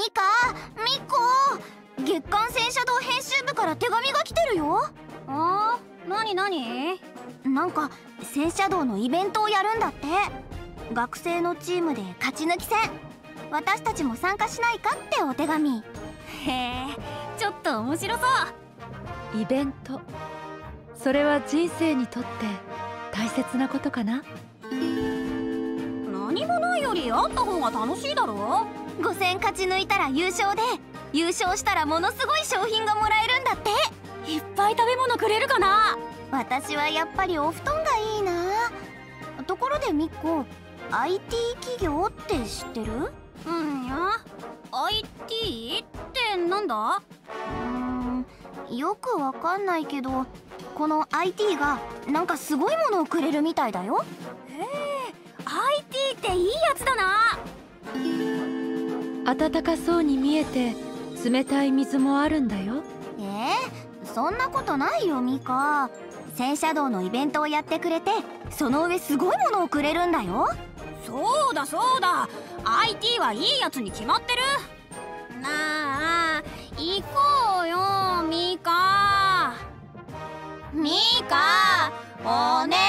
ミコ、月刊戦車道編集部から手紙が来てるよ。 あー、なになに？ なんか戦車道のイベントをやるんだって。学生のチームで勝ち抜き戦、私たちも参加しないかってお手紙。 へえ、ちょっと面白そう。 イベント、それは人生にとって大切なことかな。 何もないよりあった方が楽しいだろ。 5戦勝ち抜いたら優勝で、優勝したらものすごい商品がもらえるんだって。 いっぱい食べ物くれるかな。 私はやっぱりお布団がいいな。ところでミコ、IT 企業って知ってる？ うんや、IT ってなんだ？ よくわかんないけど、この IT がなんかすごいものをくれるみたいだよ。 へえ、IT っていいやつだな。 暖かそうに見えて冷たい水もあるんだよ。 そんなことないよミカ。戦車道のイベントをやってくれて、その上すごいものをくれるんだよ。 そうだそうだ、 IT はいいやつに決まってる。なあ、行こうよミカ。ミカ、お願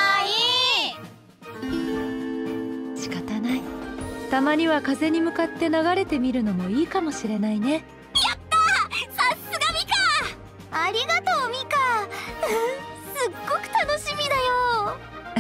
い。 仕方ない。たまには風に向かって流れてみるのもいいかもしれないね。 やったー、さすがミカ。 ありがとうミカ。すっごく楽しみだよ。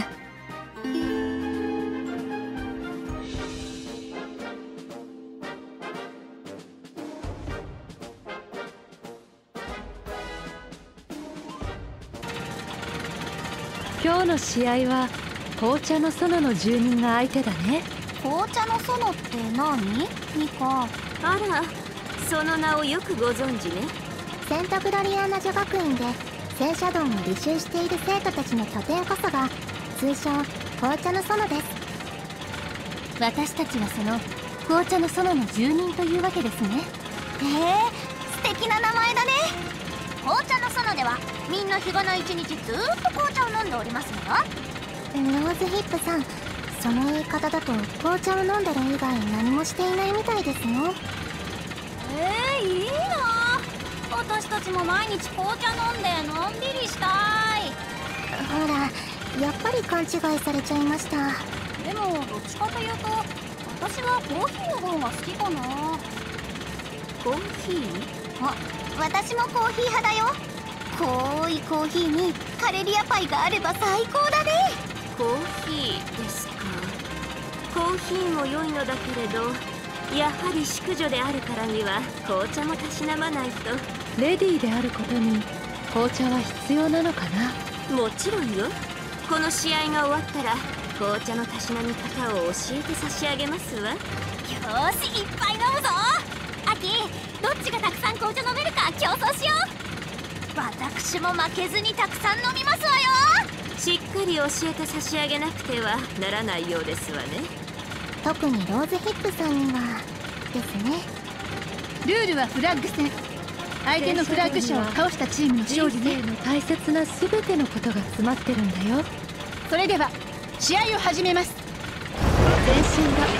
今日の試合は紅茶の園の住人が相手だね。 紅茶の園って何？ミカ。 あら、その名をよくご存知ね。 セントグロリアーナ女学院で戦車道に履修している生徒たちの拠点こそが通称紅茶の園です。私たちはその紅茶の園の住人というわけですね。素敵な名前だね。紅茶の園ではみんな日がない一日ずーっと紅茶を飲んでおりますのよ。ローズヒップさん、その言い方だと紅茶を飲んでる以外何もしていないみたいですよ。 いいな。私たちも毎日紅茶飲んでのんびりしたい。 ほら、やっぱり勘違いされちゃいました。 でもどっちかというと私はコーヒーの方が好きかな。 コーヒー？ 私もコーヒー派だよ。濃いコーヒーにカレリアパイがあれば最高だね。 コーヒーですか。コーヒーも良いのだけれど、やはり淑女であるからには紅茶もたしなまないと。 レディーであることに紅茶は必要なのかな。 もちろんよ。この試合が終わったら紅茶のたしなみ方を教えて差し上げますわ。 よーし、いっぱい飲むぞ。アキ、どっちがたくさん紅茶飲めるか競争しよう。私も負けずにたくさん飲みますわよ。 しっかり教えて差し上げなくてはならないようですわね。 特にローズヒップさんにはですね。 ルールはフラッグ戦。相手のフラッグ者を倒したチームの勝利ね。 人生の大切な全てのことが詰まってるんだよ。 それでは試合を始めます。 前進だ。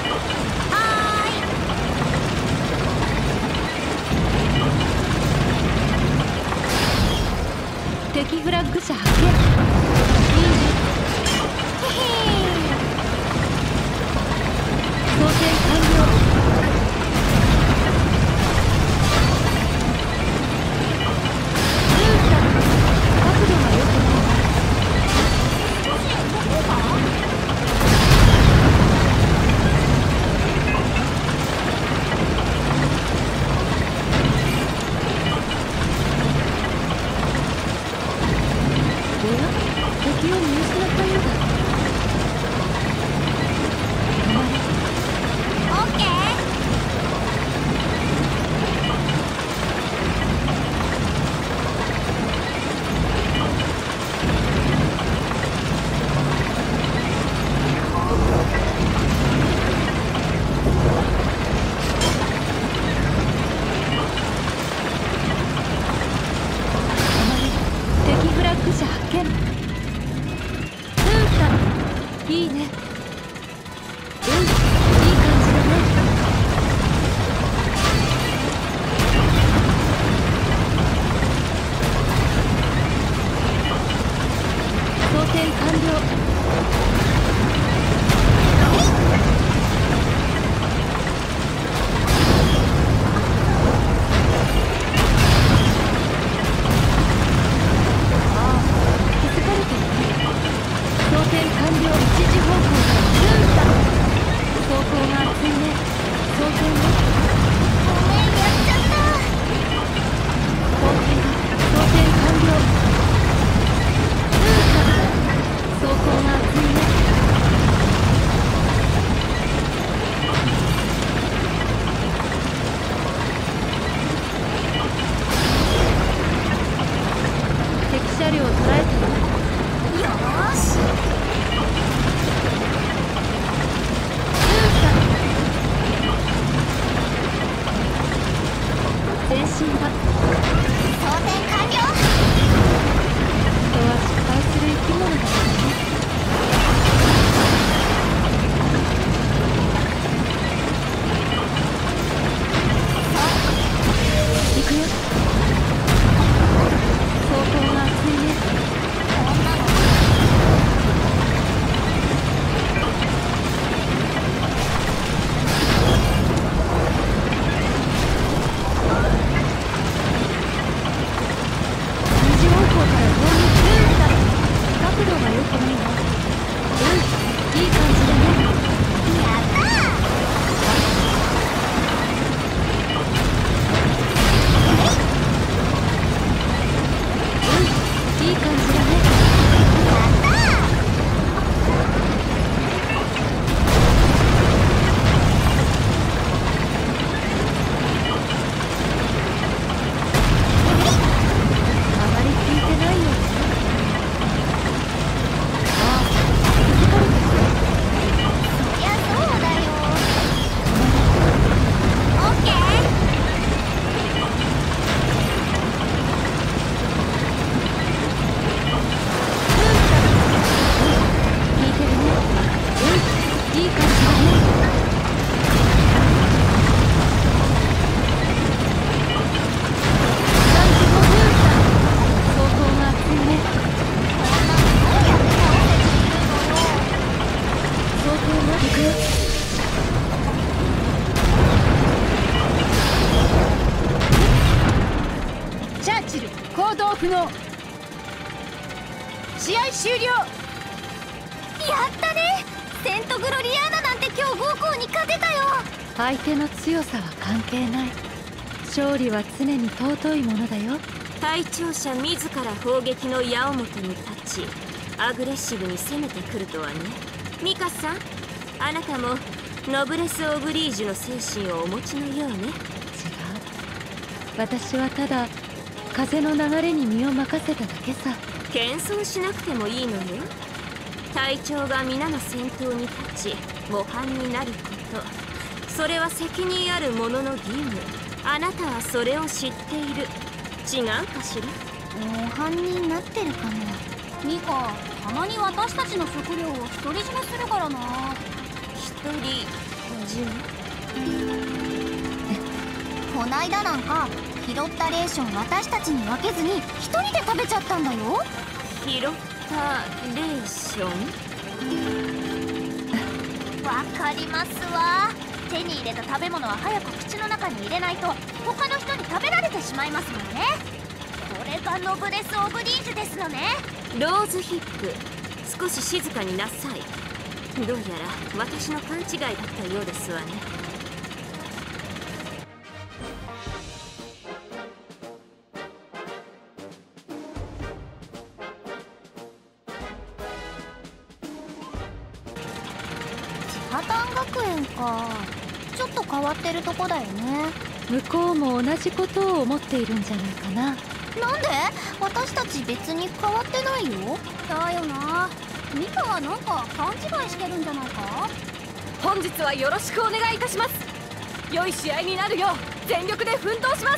敵フラッグ者発見。いいね。装填完了。角度が良くないな。おや？ 進だ。 装填完了。 人は失敗する生き物だからね。行くよ。相当が熱いね。 こんなの二次方向から飛んでくるんだ。角度が良くないわ。いい感じだね。 やったいい感じだね。あまり聞いてないよね。ああ、気づかれてる。 そりゃそうだよ。 オッケー。 聞いてるね。いい感じだね。相当が熱いね。 こんなのどうやって倒せっていうのよ。 相当が行くよ。 チャーチル行動不能。試合終了。 やったね。セントグロリアーナなんて強豪校に勝てたよ。 相手の強さは関係ない。勝利は常に尊いものだよ。 隊長者自ら砲撃の矢面に立ちアグレッシブに攻めてくるとはね。ミカさん、あなたもノブレス・オブリージュの精神をお持ちのようね。 違う。私はただ風の流れに身を任せただけさ。 謙遜しなくてもいいのよ。隊長が皆の先頭に立ち模範になること、それは責任ある者の義務。あなたはそれを知っている。違うかしら。 模範になってるかな。 ミカ、たまに私たちの食料を独り占めするからな。 一人占こないだなんか拾ったレーション私たちに分けずに一人で食べちゃったんだよ。 め。拾ったレーション。 わかりますわ。手に入れた食べ物は早く口の中に入れないと他の人に食べられてしまいますもんね。これがノブレス・オブリージュですのね。 ローズヒップ、少し静かになさい。どうやら私の勘違いだったようですわね。 破綻学園か。ちょっと変わってるとこだよね。 向こうも同じことを思っているんじゃないかな。 なんで？私たち別に変わってないよ。 だよな。ミカはなんか勘違いしてるんじゃないか。 本日はよろしくお願いいたします。良い試合になるよう全力で奮闘します。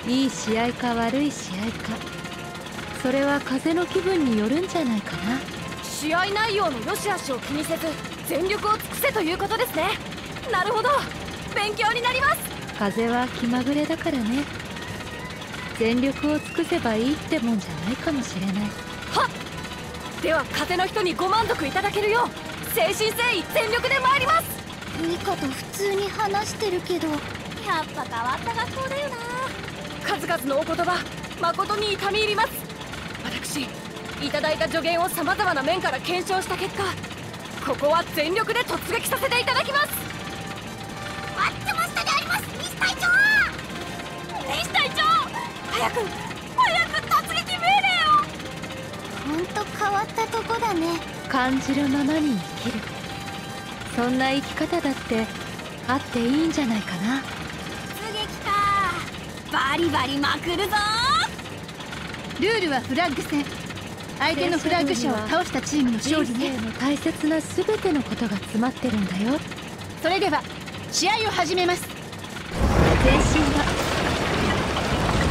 いい試合か悪い試合か、それは風の気分によるんじゃないかな。 試合内容の良し悪しを気にせず全力を尽くせということですね。なるほど、勉強になります。 風は気まぐれだからね。全力を尽くせばいいってもんじゃないかもしれない。 はっ、では風の人にご満足いただけるよう誠心誠意全力で参ります。 ミカと普通に話してるけど、 やっぱ変わった学校だよな。 数々のお言葉誠に痛み入ります。私いただいた助言をさまざまな面から検証した結果、ここは全力で突撃させていただきます。 待ってましたであります、西隊長。 西隊長、早く突撃命令を。 ほんと変わったとこだね。 感じるままに生きる、そんな生き方だってあっていいんじゃないかな。 突撃か。バリバリまくるぞ。 ルールはフラッグ戦。相手のフラッグ者を倒したチームの勝利人ね。 生の大切な全てのことが詰まってるんだよ。 それでは試合を始めます。 前進だ。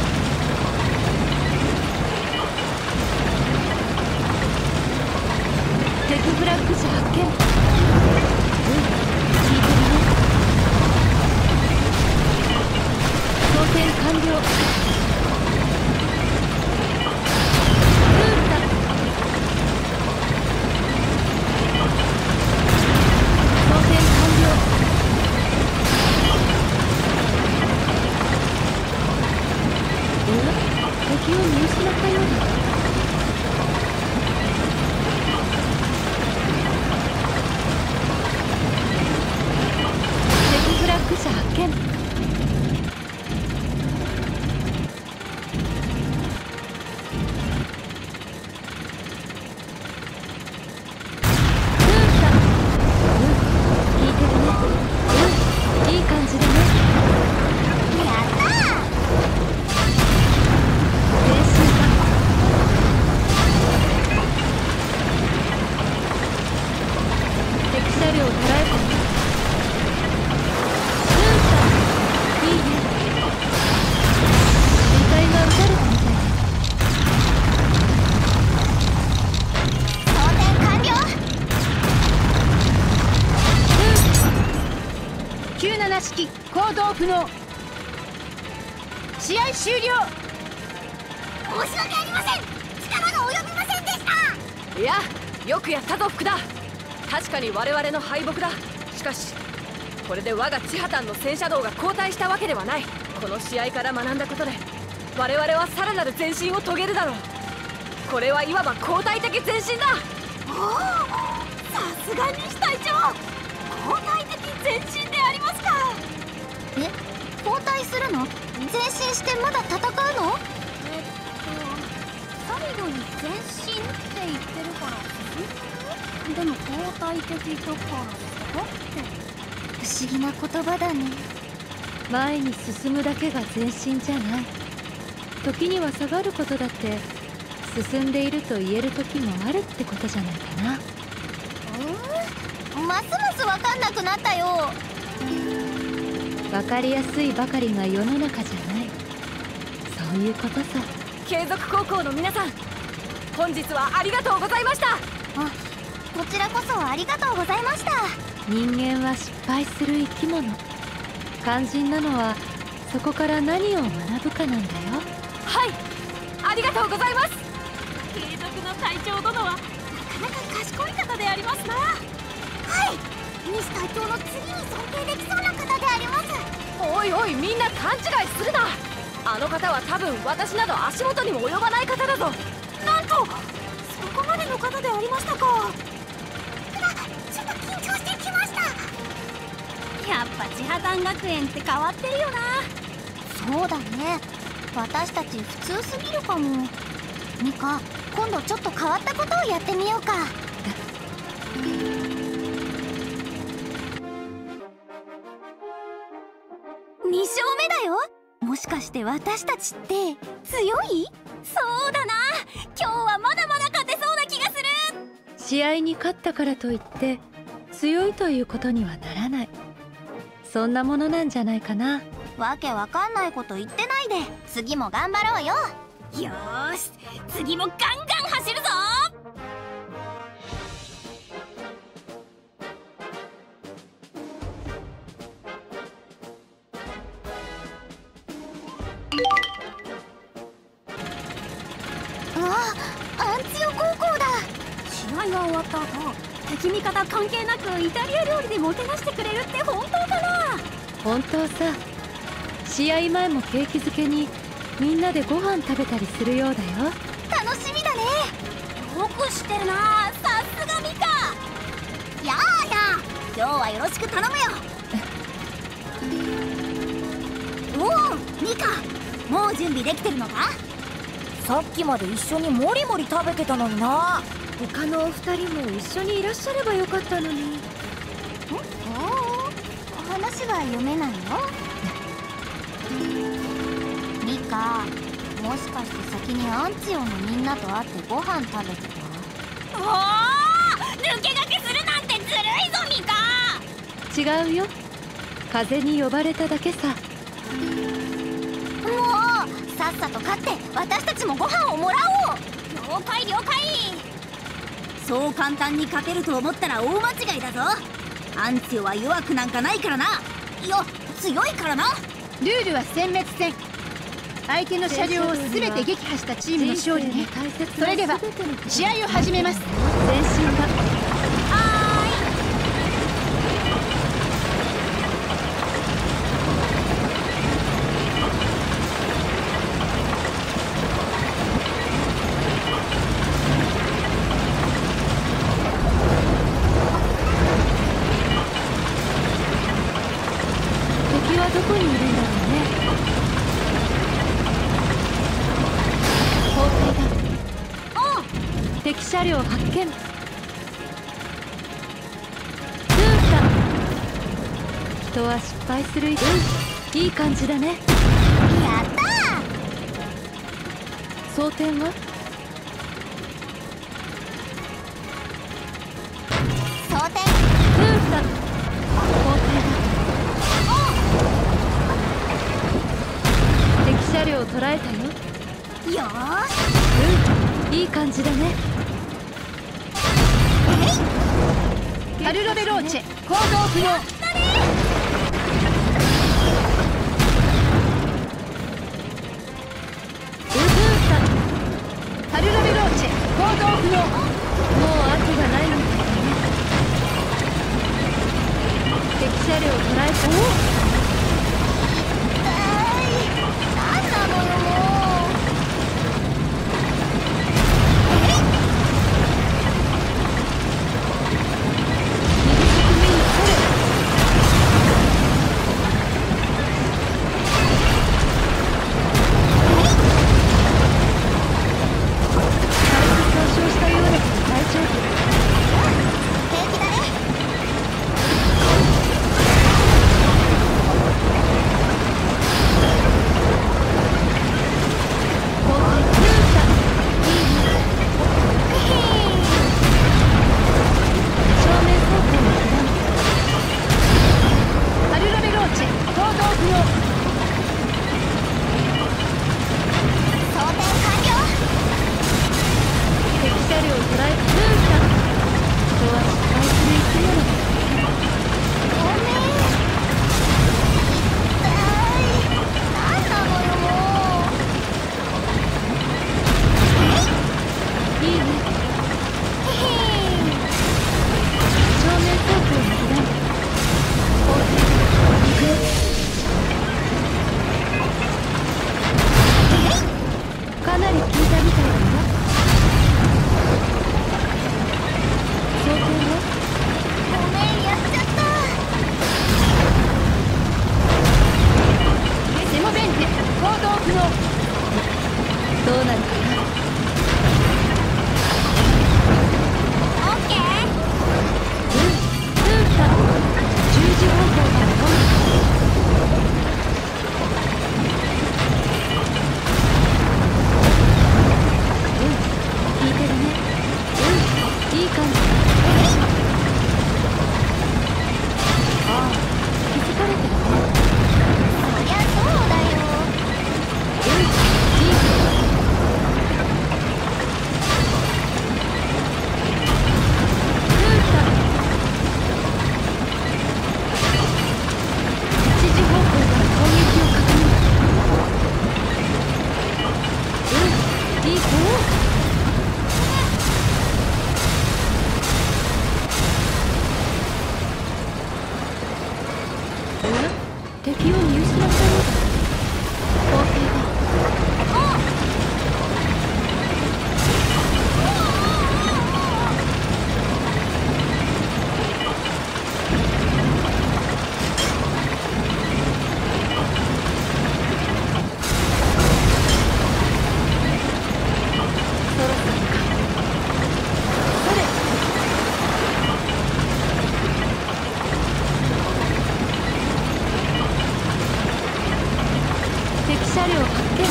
17式行動不能。試合終了。 申し訳ありません。力が及びませんでした。 いや、よくやったぞ福田。確かに我々の敗北だ。しかしこれで我が千波丹の戦車道が後退したわけではない。この試合から学んだことで我々はさらなる前進を遂げるだろう。これはいわば後退的前進だ。 おお、さすが西隊長、後退的前進でありますか。 え、交代するの？前進してまだ戦うの？ 最後に前進って言ってるから進む？でも後退的だから下がって。 不思議な言葉だね。 前に進むだけが前進じゃない。時には下がることだって進んでいると言える時もあるってことじゃないかな。 ますます分かんなくなったよ。 分かりやすいばかりが世の中じゃない。そういうことさ。 継続高校の皆さん、本日はありがとうございました。 こちらこそありがとうございました。 人間は失敗する生き物。肝心なのはそこから何を学ぶかなんだよ。 はい、ありがとうございます。 継続の隊長殿はなかなか賢い方でありますな。 はい、西隊長の次に尊敬できそうな方であります。 おいおい、みんな勘違いするな。あの方は多分私など足元にも及ばない方だぞ。 なんとそこまでの方でありましたか。 ちょっと緊張してきました。 やっぱ千波丹学園って変わってるよな。 そうだね、私たち普通すぎるかも。ミカ、今度ちょっと変わったことをやってみようか。 2勝目だよ。もしかして私たちって強い？そうだな、今日はまだまだ勝てそうな気がする。 試合に勝ったからといって強いということにはならない。そんなものなんじゃないかな。 わけわかんないこと言ってないで、次も頑張ろうよ。 よーし、次もガンガン走るぞ。 アンツヨ高校だ。 試合が終わった後、敵味方関係なくイタリア料理でもてなしてくれるって本当かな。 本当さ。試合前も景気づけにみんなでご飯食べたりするようだよ。 楽しみだね。 よく知ってるな、さすがミカ。 やーやー、今日はよろしく頼むよ。おお、ミカ、もう準備できてるのか？さっきまで一緒にもりもり食べてたのにな。 他のお二人も一緒にいらっしゃればよかったのに。 話は読めないよ。ミカ、もしかして先にアンツヨのみんなと会ってご飯食べてた？ おー、抜け駆けするなんてずるいぞミカ。 違うよ、風に呼ばれただけさ。 もうさっさと勝って私たちもご飯をもらおう。 了解了解。 そう簡単に勝てると思ったら大間違いだぞ。アンツヨは弱くなんかないからな。いや、強いからな。 ルールは殲滅戦。相手の車両を全て撃破したチームの勝利ね。それでは試合を始めます。 前進だ。敵はどこにいるんだろうね。交代だ。敵車両発見。人は失敗する。いい感じだね。 やったー。 装填は？ 装填。 交代だ。敵車両を捉えたよ。 よーし。 いい感じだね。 カルロベローチェ行動不能。 敵を見失ったようだ。皇帝だ。車両発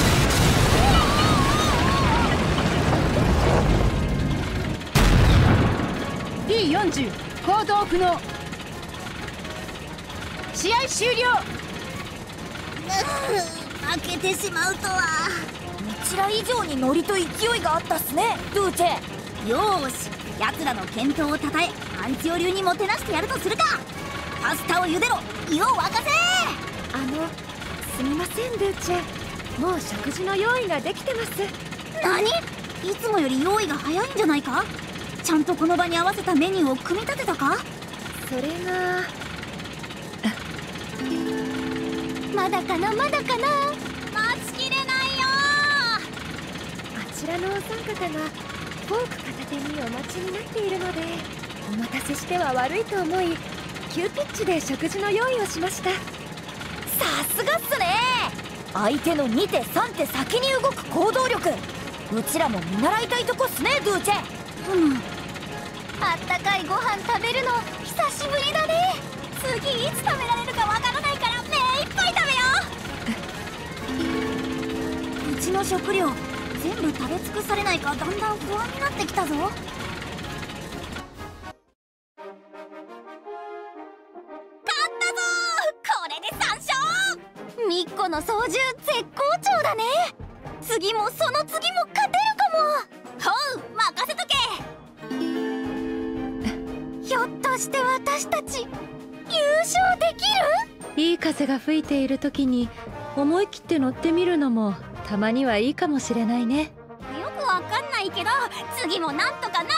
見。 D40 行動不能。試合終了。 負けてしまうとは。うちら以上にノリと勢いがあったっすね、ドゥーチェ。よーし、奴らの健闘をたたえアンチオ流にもてなしてやるとするか。パスタを茹でろ、湯を沸かせ。 すみませんルーチェ、もう食事の用意ができてます。 何？いつもより用意が早いんじゃないか？ちゃんとこの場に合わせたメニューを組み立てたか？ それがまだかなまだかな。 待ちきれないよ。 あちらのお三方がフォーク片手にお待ちになっているので、お待たせしては悪いと思い急ピッチで食事の用意をしました。 さすがっすね。相手の2手3手先に動く行動力、うちらも見習いたいとこっすね、ドゥーチェ。 あったかいご飯食べるの久しぶりだね。 次いつ食べられるかわからないから目いっぱい食べよう。うちの食料全部食べ尽くされないかだんだん不安になってきたぞ。勝ったぞー、これで3勝。ミッコの操縦絶好調だね。次もその次も勝てるかも。ほう、任せとけ。ひょっとして私たち優勝できる？ いい風が吹いている時に思い切って乗ってみるのもたまにはいいかもしれないね。 よくわかんないけど次もなんとかなるなる。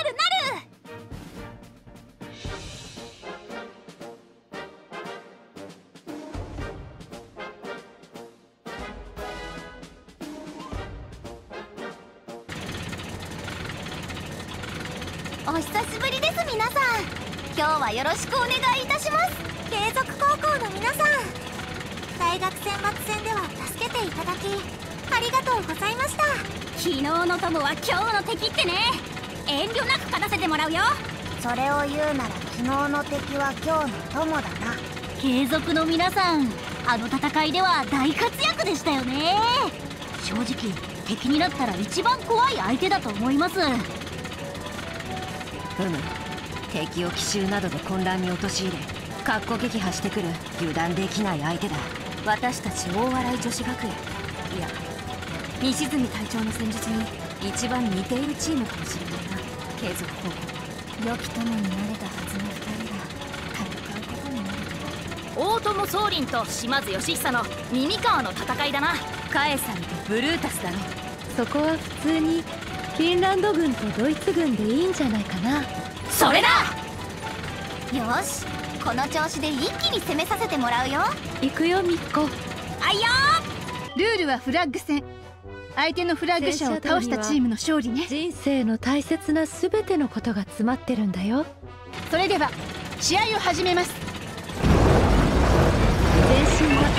お久しぶりです皆さん。今日はよろしくお願いいたします。継続高校の皆さん、大学選抜戦では助けていただきありがとうございました。昨日の友は今日の敵ってね。遠慮なく勝たせてもらうよ。 それを言うなら昨日の敵は今日の友だな。 継続の皆さん、あの戦いでは大活躍でしたよね。正直敵になったら一番怖い相手だと思います。 敵を奇襲などで混乱に陥れかっこ撃破してくる油断できない相手だ。私たち大笑い女子学園、いや西住隊長の戦術に一番似ているチームかもしれないな。継続高校、 良き友になれたはずの2人が戦うことになるとは。 大友宗麟と島津義久の耳川の戦いだな。 カエさんとブルータスだろ。 そこは普通にフィンランド軍とドイツ軍でいいんじゃないかな。 それだ。 よし、この調子で一気に攻めさせてもらうよ。 行くよミッコ。 あいよルールはフラッグ戦。相手のフラッグ者を倒したチームの勝利ね。 人生の大切な全てのことが詰まってるんだよ。 それでは試合を始めます。 前進だ。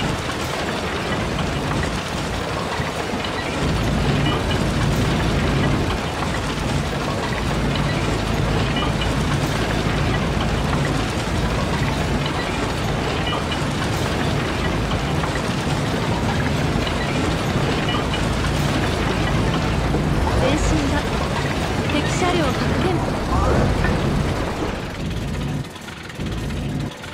敵車両発見。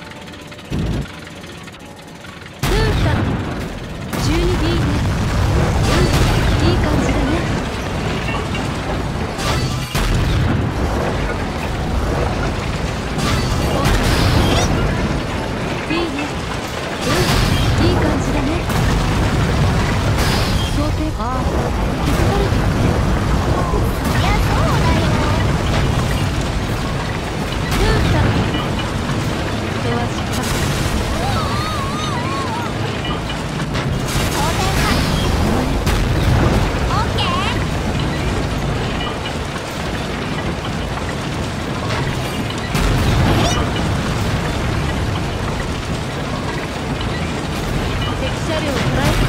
ャルを捉えた。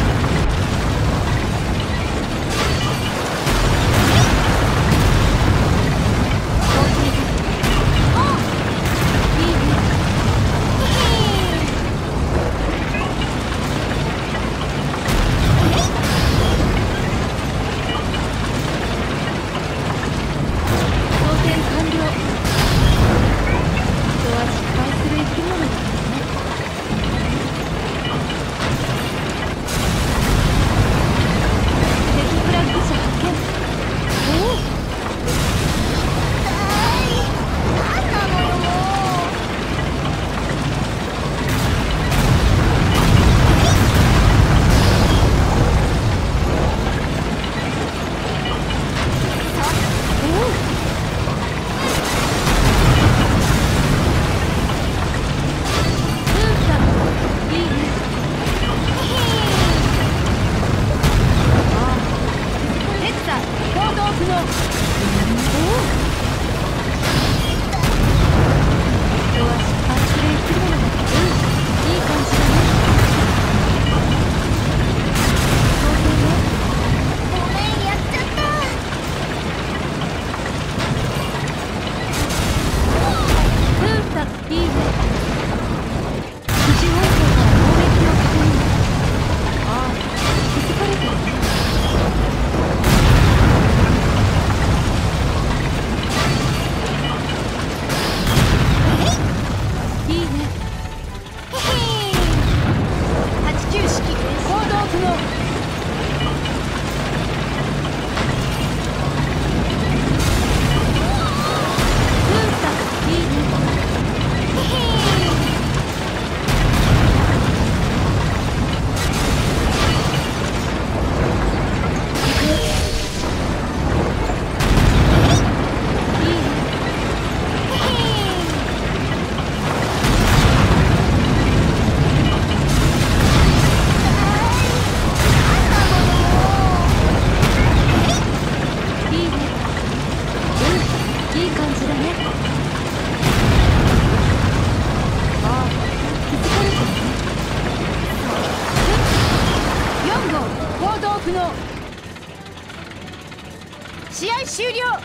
試合終了。 や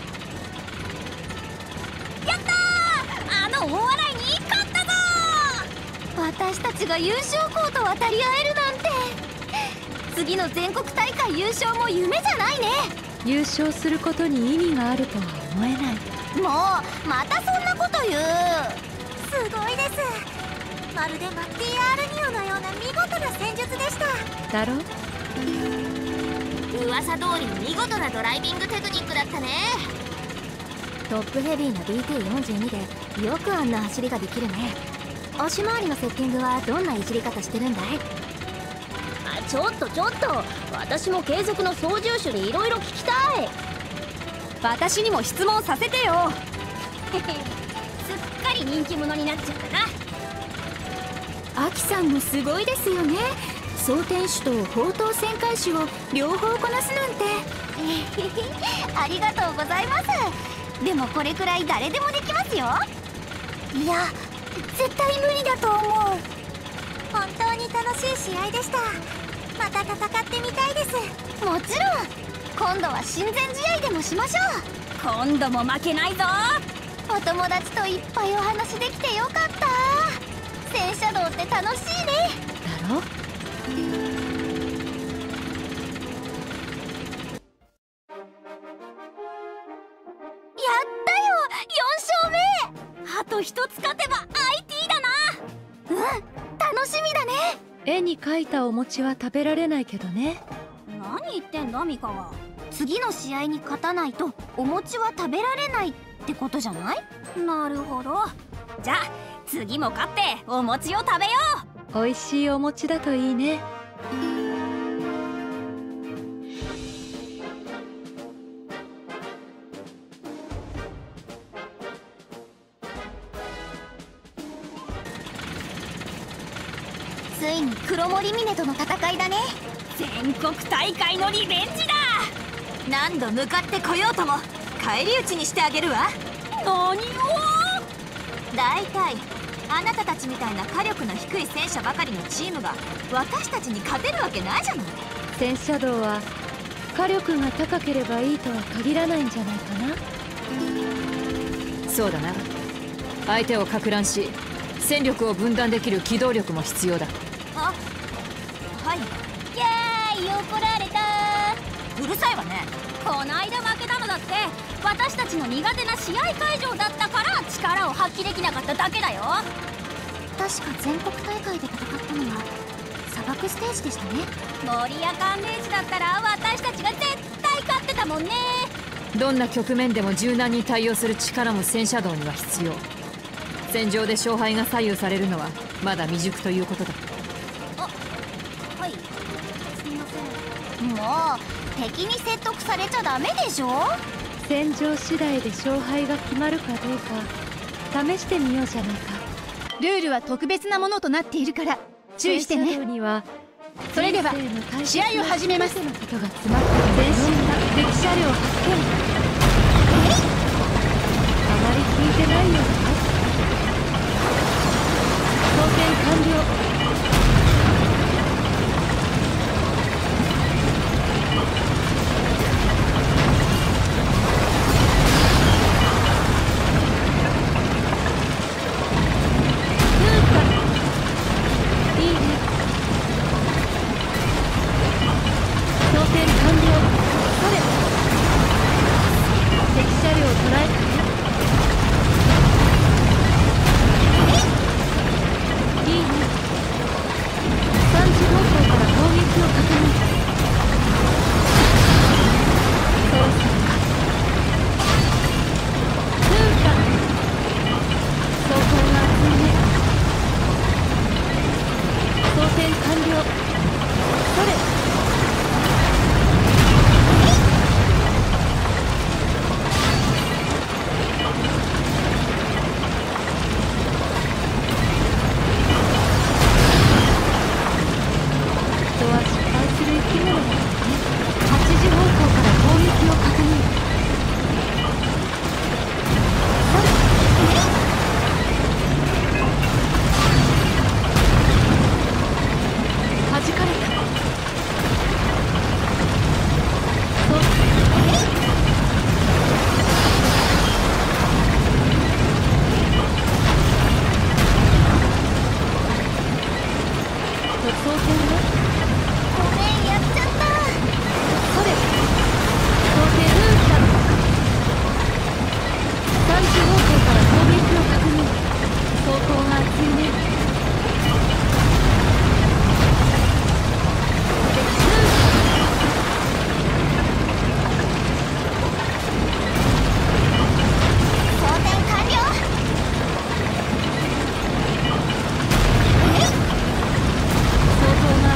ったー、あの大洗に勝ったぞー。私たちが優勝校と渡り合えるなんて。次の全国大会優勝も夢じゃないね。 優勝することに意味があるとは思えない。 もうまたそんなこと言う。すごいです。まるでマッティア・アルニオのような見事な戦術でした。 だろ？ 噂通り見事なドライビングテクニックだったね。 トップヘビーな BT42 でよくあんな走りができるね。足回りのセッティングはどんないじり方してるんだい？ ちょっと私も継続の操縦手にいろいろ聞きたい。私にも質問させてよ。すっかり人気者になっちゃったな。アキさんもすごいですよね。装填手と砲塔旋回手を両方こなすなんて。ありがとうございます。でもこれくらい誰でもできますよ。いや絶対無理だと思う。本当に楽しい試合でした。また戦ってみたいです。もちろん。今度は親善試合でもしましょう。今度も負けないぞ。お友達といっぱいお話できてよかった。戦車道って楽しいね。 だろ？ あと一つ勝てば IT だな。楽しみだね。 絵に描いたお餅は食べられないけどね。 何言ってんだミカは。次の試合に勝たないとお餅は食べられないってことじゃない？なるほど。じゃあ次も勝ってお餅を食べよう。美味しいお餅だといいね。 ついに黒森峰との戦いだね。全国大会のリベンジだ。何度向かってこようとも返り討ちにしてあげるわ。何を？だいたいあなたたちみたいな火力の低い戦車ばかりのチームが私たちに勝てるわけないじゃない。 戦車道は火力が高ければいいとは限らないんじゃないかな。 そうだな。相手を撹乱し戦力を分断できる機動力も必要だ。 あ、はい。イエーイ、怒られた。うるさいわね。こないだ負けたのだって私たちの苦手な試合会場だったから力を発揮できなかっただけだよ。 確か全国大会で戦ったのは砂漠ステージでしたね。 森や寒冷地だったら私たちが絶対勝ってたもんね。 どんな局面でも柔軟に対応する力も戦車道には必要。戦場で勝敗が左右されるのはまだ未熟ということだ。 はい、すみません。もう敵に説得されちゃダメでしょ。 戦場次第で勝敗が決まるかどうか試してみようじゃないか。 ルールは特別なものとなっているから注意してね。それでは試合を始めます。 全身が敵車両発見。あまり聞いてないようだね。装填完了。 相当な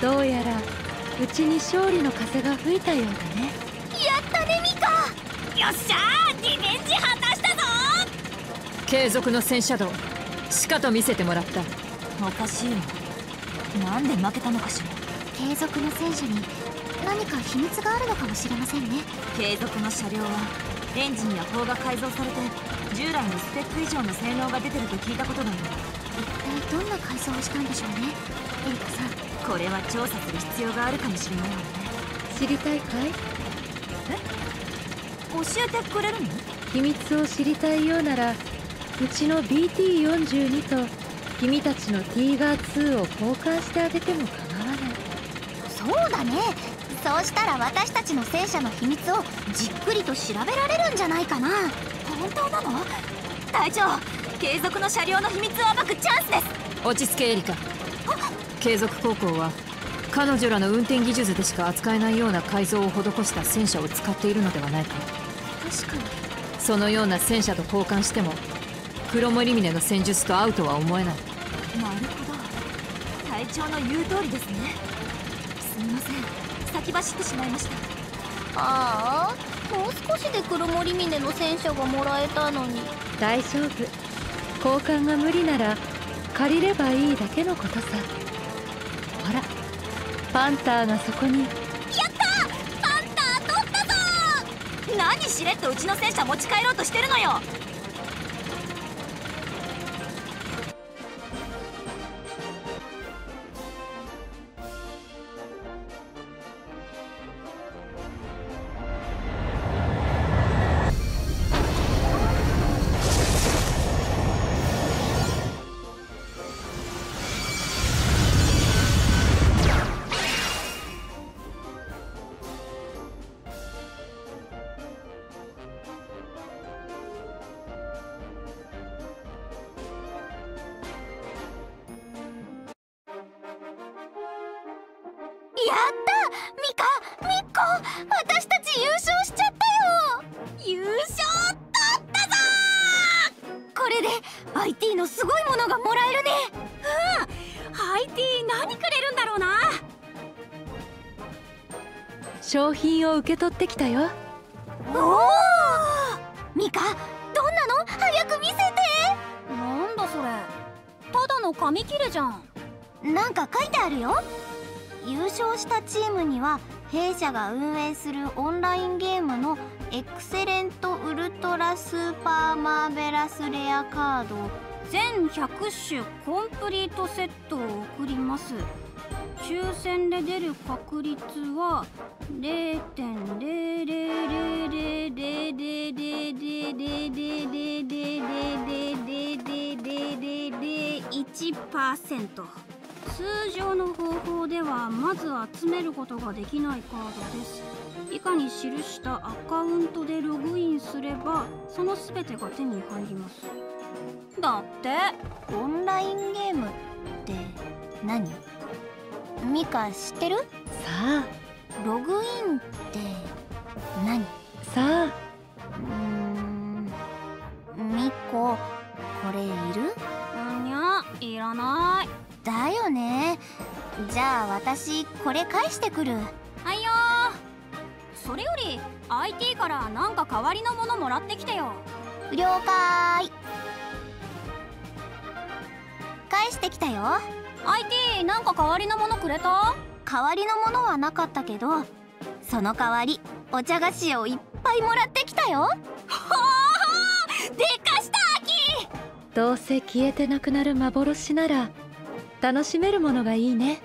どうやらうちに勝利の風が吹いたようだね。 やったねミカ。 よっしゃー、リベンジ果たしたぞ。 継続の戦車道しかと見せてもらった。 おかしいわ、なんで負けたのかしら。 継続の戦車に何か秘密があるのかもしれませんね。 継続の車両はエンジンや砲が改造されて従来のスペック以上の性能が出てると聞いたことだよ。 一体どんな改造をしたんでしょうね、エリカさん。 これは調査する必要があるかもしれないわね。 知りたいかい？ 教えてくれるの？ 秘密を知りたいようなら、うちの BT42 と君たちのティーガー2を交換してあげても構わない。 そうだね。そうしたら私たちの戦車の秘密をじっくりと調べられるんじゃないかな。 本当なの？隊長、継続の車両の秘密を暴くチャンスです。 落ち着けエリカ。継続高校は彼女らの運転技術でしか扱えないような改造を施した戦車を使っているのではないか。 確かに。 そのような戦車と交換しても黒森峰の戦術と合うとは思えない。 なるほど、隊長の言う通りですね。すみません、先走ってしまいました。 ああ、もう少しで黒森峰の戦車がもらえたのに。 大丈夫。交換が無理なら借りればいいだけのことさ。ほら、パンターがそこに。 やった！パンター取ったぞー！何しれっとうちの戦車持ち帰ろうとしてるのよ。 やったミコ、私たち優勝しちゃったよ。 優勝取ったぞー！ これで IT のすごいものがもらえるね。 IT 何くれるんだろうな。 商品を受け取ってきたよ。 おお、ミカ、どんなの？早く見せて。 なんだそれ、ただの紙切れじゃん。 なんか書いてあるよ。優勝したチームには弊社が運営するオンラインゲームのエクセレントウルトラスーパーマーベラスレアカード全100種コンプリートセットを送ります。抽選で出る確率は 0.0000000000001%。通常の方法ではまず集めることができないカードです。以下に記したアカウントでログインすればその全てが手に入ります。だって。 オンラインゲームって何？ミカ知ってる？ さあログインって何？ さあ。 ミコ、これいる？ にゃ、いらない。 だよね。じゃあ私これ返してくる。 はいよー。それより IT からなんか代わりのものもらってきてよ。 了解。返してきたよ。 IT なんか代わりのものくれた？ 代わりのものはなかったけど、その代わりお茶菓子をいっぱいもらってきたよ。 ほーでかしたアキ。 どうせ消えてなくなる幻なら楽しめるものがいいね。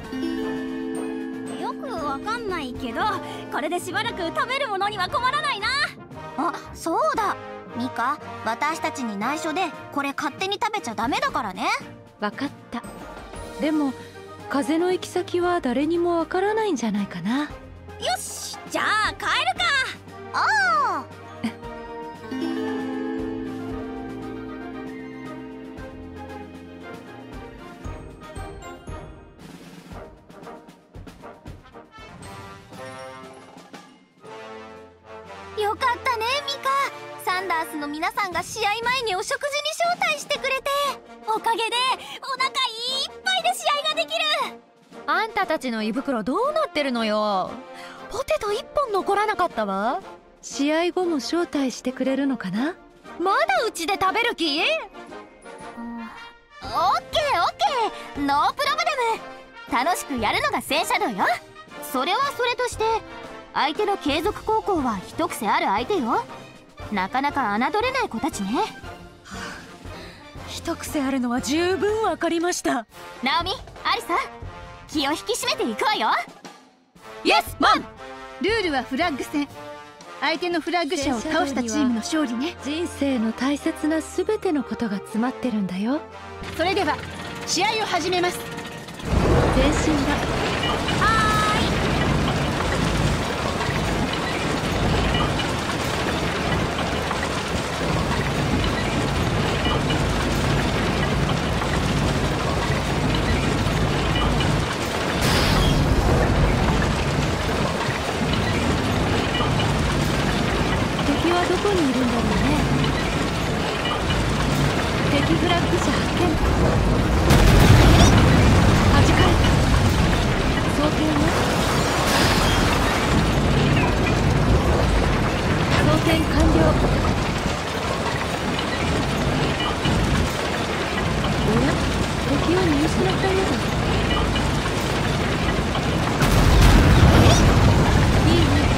よくわかんないけど、これでしばらく食べるものには困らないな。 あ、そうだ。ミカ、私たちに内緒でこれ勝手に食べちゃダメだからね。 わかった。でも風の行き先は誰にもわからないんじゃないかな。 よし、じゃあ帰るか。 ああ。よかったねミカ。サンダースの皆さんが試合前にお食事に招待してくれて、 おかげでお腹いっぱいで試合ができる。 あんたたちの胃袋どうなってるのよ。ポテト1本残らなかったわ。試合後も招待してくれるのかな。まだうちで食べる気？ オッケーオッケー、ノープロブレム。楽しくやるのが戦車道よ。それはそれとして、相手の継続高校は一癖ある相手よ。なかなか侮れない子たちね。 一癖あるのは十分わかりました。 ナオミ、アリサ、気を引き締めていくわよ。 イエスマン。 ルールはフラッグ戦。相手のフラッグ者を倒したチームの勝利ね。 人生の大切な全てのことが詰まってるんだよ。 それでは試合を始めます。 前進だ。敵はどこにいるんだろうね。敵フラッグ者発見。弾かれた。装填は装填完了。おや、敵を見失ったようだ。いいね。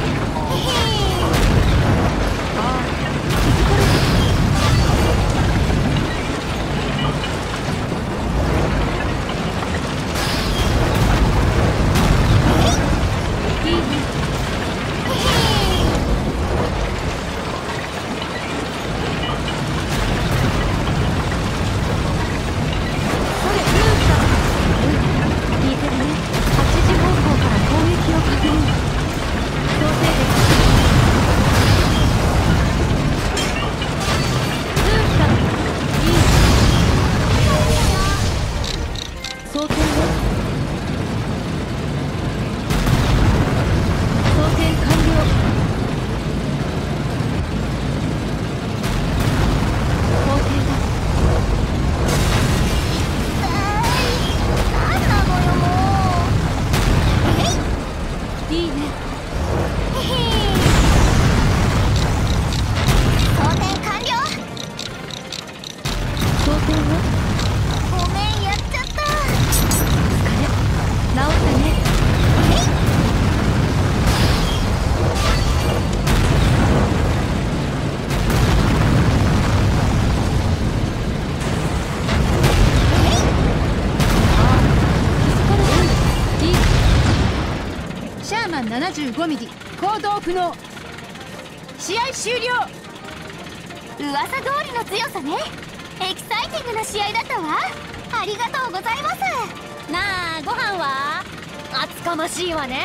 75ミリ行動不能。試合終了。 噂通りの強さね。エキサイティングな試合だったわ。ありがとうございます。 なあ、ご飯は？ 厚かましいわね。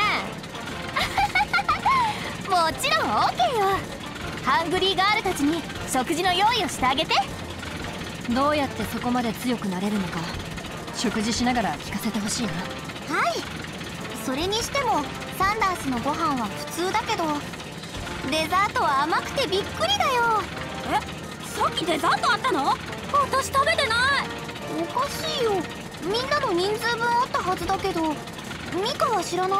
もちろん OK よ。ハングリーガールたちに食事の用意をしてあげて。 どうやってそこまで強くなれるのか、食事しながら聞かせてほしいな。 はい。それにしてもサンダースのご飯は普通だけど、デザートは甘くてびっくりだよ。 さっきデザートあったの？私食べてない。 おかしいよ。みんなの人数分あったはずだけど、ミカは知らない？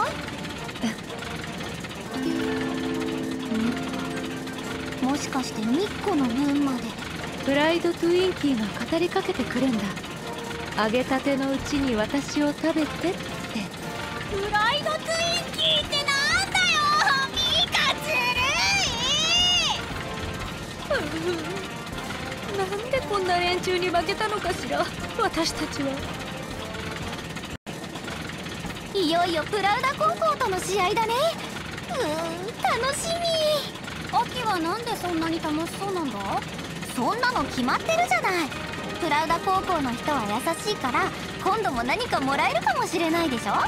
もしかしてミッコの分まで。 プライドトゥインキーが語りかけてくるんだ。揚げたてのうちに私を食べてって。 プライドトゥインキーってなんだよ。ミカずるい。 なんでこんな連中に負けたのかしら、私たちは。 いよいよプラウダ高校との試合だね。楽しみ。 アキはなんでそんなに楽しそうなんだ？ そんなの決まってるじゃない。プラウダ高校の人は優しいから、今度も何かもらえるかもしれないでしょ。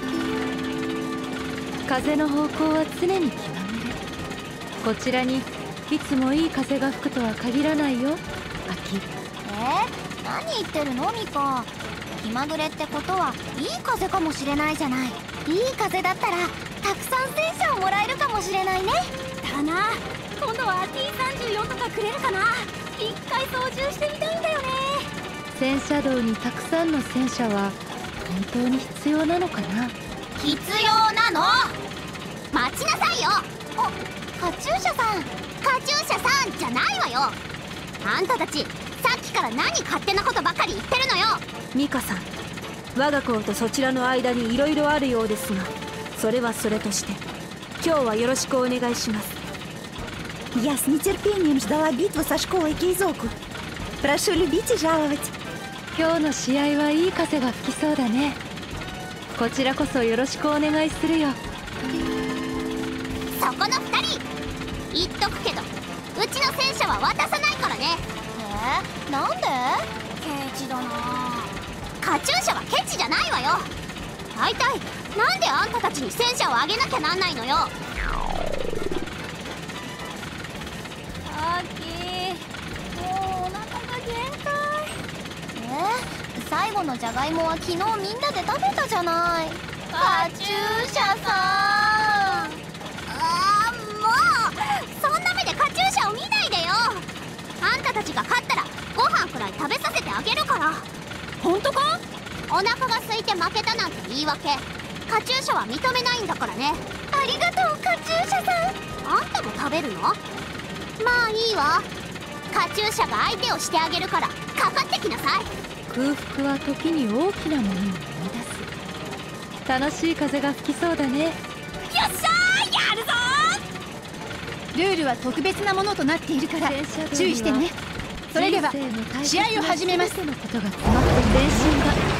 風の方向は常に気まぐれ。こちらにいつもいい風が吹くとは限らないよ、秋。 何言ってるのミカ。気まぐれってことはいい風かもしれないじゃない。いい風だったらたくさん戦車をもらえるかもしれないね。 だな。今度は T34 とかくれるかな。一回操縦してみたいんだよね。 戦車道にたくさんの戦車は本当に必要なのかな。 必要なの。待ちなさいよ。カチューシャさん、カチューシャさんじゃないわよ。あんたたちさっきから何勝手なことばかり言ってるのよ。 ミカさん、我が校とそちらの間にいろいろあるようですが、それはそれとして今日はよろしくお願いします。 Я с нетерпением ждала битвы со школой Кейзоку. Прошу любить и жаловать. 今日の試合はいい風が吹きそうだね。こちらこそよろしくお願いするよ。 そこの2人言っとくけど、うちの戦車は渡さないからね。なんで？ケチだな。カチューシャはケチじゃないわよ。大体なんであんたたちに戦車をあげなきゃなんないのよ。 アキ、もうお腹が限界。 最後のじゃがいもは昨日みんなで食べたじゃない。カチューシャさん、もうそんな目でカチューシャを見ないでよ。あんたたちが勝ったらご飯くらい食べさせてあげるから。 本当か？ お腹が空いて負けたなんて言い訳、カチューシャは認めないんだからね。ありがとうカチューシャさん。あんたも食べるの？まあいいわ。カチューシャが相手をしてあげるからかかってきなさい。 空腹は時に大きなものを生み出す。楽しい風が吹きそうだね。 よっしゃー、やるぞルールは特別なものとなっているから注意してね。それでは試合を始めます。 全てのことが詰まって前進だ。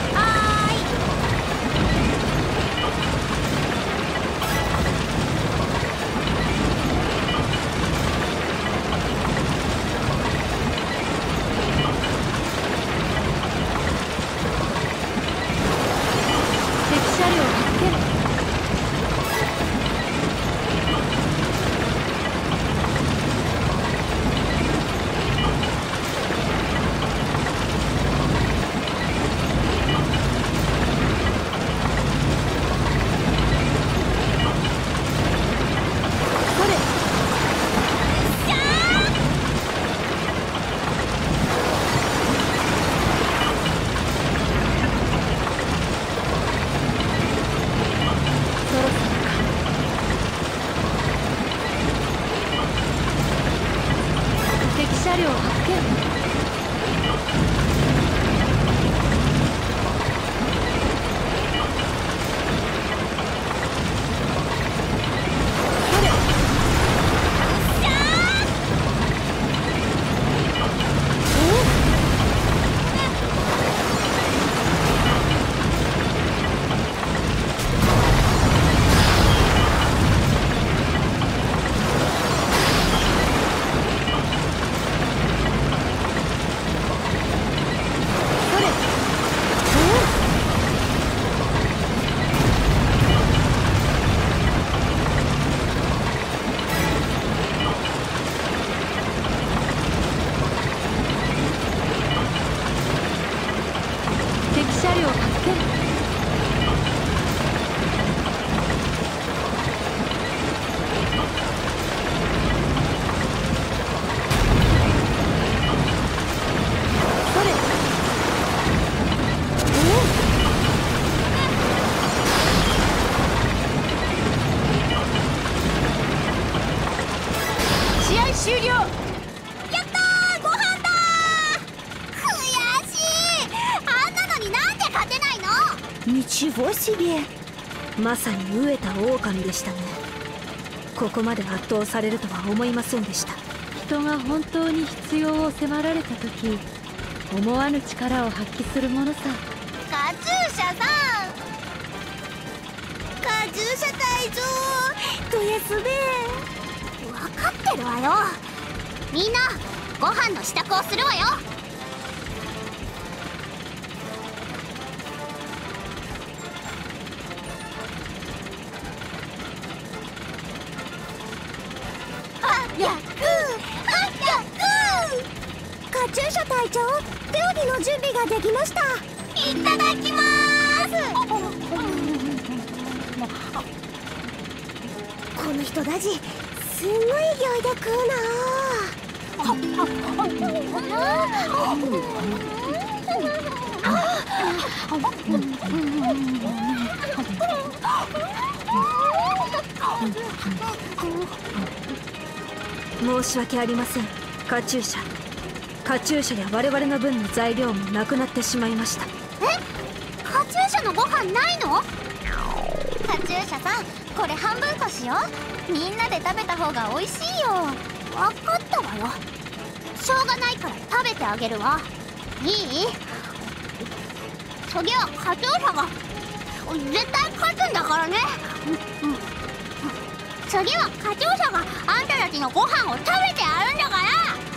車両発見。 終了。やったー、ご飯だー。悔しい。あんなのになんで勝てないの。 Ничего себе。 まさに飢えた狼でしたね。ここまで圧倒されるとは思いませんでした。 人が本当に必要を迫られた時、思わぬ力を発揮するものさ。 カチューシャさん、カチューシャ隊長、どやすべ。分かってるわよ。みんなご飯の支度をするわよ。カチューシャ隊長、料理の準備ができました。いただきまーす。この人たちすんごい勢いで食うな。 申し訳ありません。カチューシャや我々の分の材料もなくなってしまいました。 カチューシャのご飯ないの？カチューシャさん、これ半分こしよう。みんなで食べた方が美味しいよ。分かったわよ。しょうがないから食べてあげるわ。いい？次はカチューシャが絶対勝つんだからね。次はカチューシャがあんたたちのご飯を食べてやるんだから。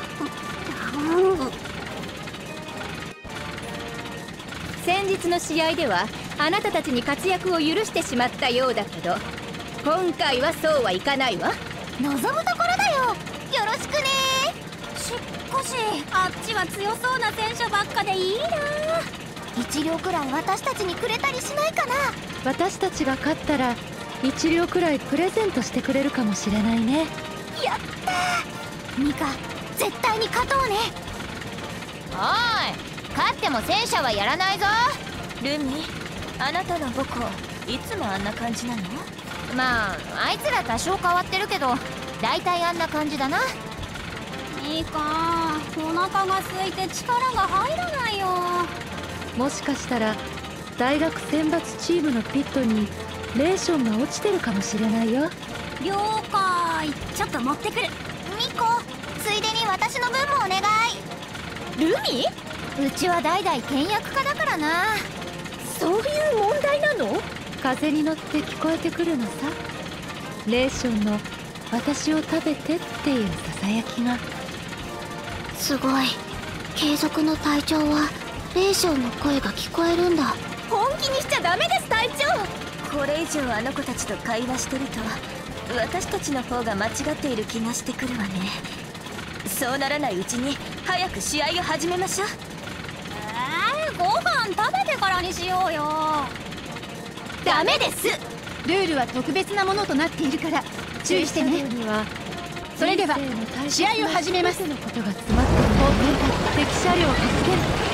先日の試合ではあなたたちに活躍を許してしまったようだけど、今回はそうはいかないわ。 望むところだよ。よろしくね。 しかしあっちは強そうな戦車ばっかでいいな。 1両くらい私たちにくれたりしないかな。 私たちが勝ったら1両くらいプレゼントしてくれるかもしれないね。 やったー。ミカ、絶対に勝とうね。 おい、勝っても戦車はやらないぞ。 ルミ、あなたの母校いつもあんな感じなの？ まああいつら多少変わってるけど大体あんな感じだな。いいか、お腹が空いて力が入らないよ。 もしかしたら大学選抜チームのピットにレーションが落ちてるかもしれないよ。 了解、ちょっと持ってくる。 ミコ、ついでに私の分もお願い。 ルミ？うちは代々倹約家だからな。 そういう問題なの？風に乗って聞こえてくるのさ。レーションの私を食べてっていうささやきが。 すごい。継続の隊長はレーションの声が聞こえるんだ。 本気にしちゃダメです、隊長。 これ以上あの子たちと会話してると私たちの方が間違っている気がしてくるわね。そうならないうちに早く試合を始めましょう。 ご飯食べてからにしようよ。 ダメです。ルールは特別なものとなっているから注意してね。それでは試合を始めます。 のことが詰まっている方向敵車両を発見。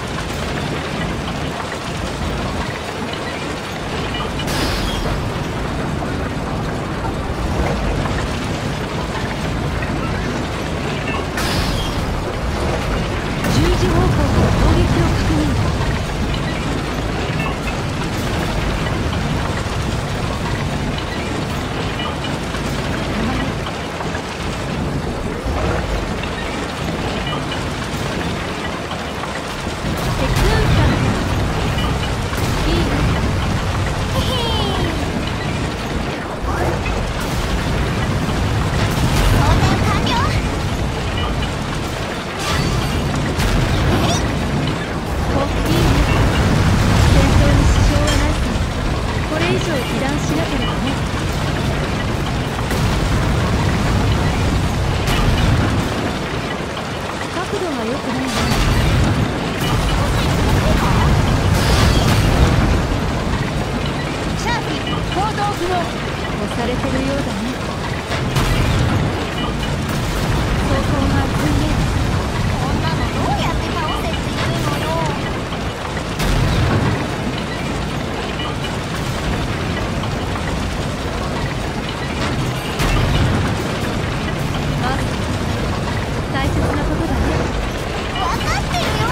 されてるようだね。走行が熱いね。 こんなのどうやって倒せっていうのよ。 あ、大切なことだね。 分かってるよ。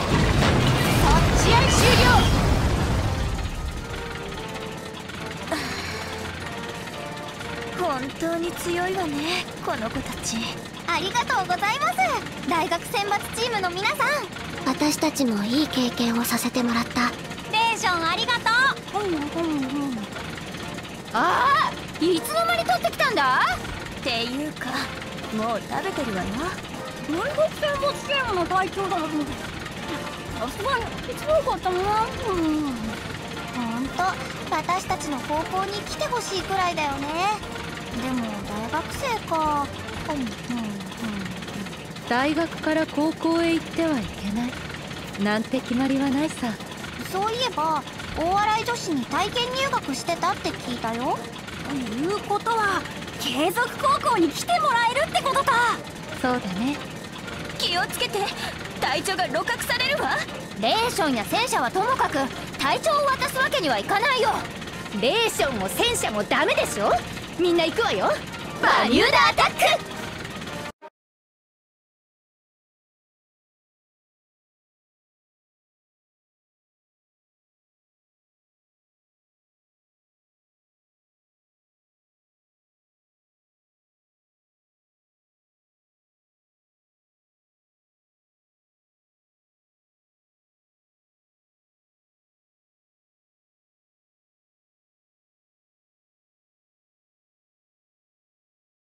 試合終了。 本当に強いわね、この子たち。 ありがとうございます。大学選抜チームの皆さん、私たちもいい経験をさせてもらった。 テンションありがとう。 ああ、いつの間に取ってきたんだ。 っていうか、もう食べてるわよ。大学選抜チームの隊長だもん。さすがに一番よかったな。 ほんと、私たちの高校に来てほしいくらいだよね。でも大学生か。 大学から高校へ行ってはいけないなんて決まりはないさ。 そういえば大洗女子に体験入学してたって聞いたよ。 ということは継続高校に来てもらえるってことか。 そうだね。 気をつけて、隊長が鹵獲されるわ。 レーションや戦車はともかく隊長を渡すわけにはいかないよ。レーションも戦車もダメでしょ。みんな行くわよ。バミューダアタック。